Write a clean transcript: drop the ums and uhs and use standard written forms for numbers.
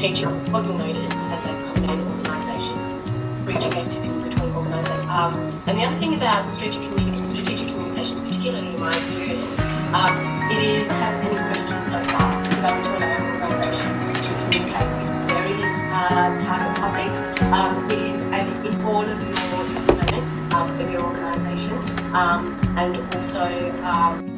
strategic, what you'll notice as a combined organisation, bridging activity between organisations. And the other thing about strategic communications, particularly in my experience, it is have any questions so far to go into an organisation to communicate with various target publics. It is in all of your development of your organisation, and also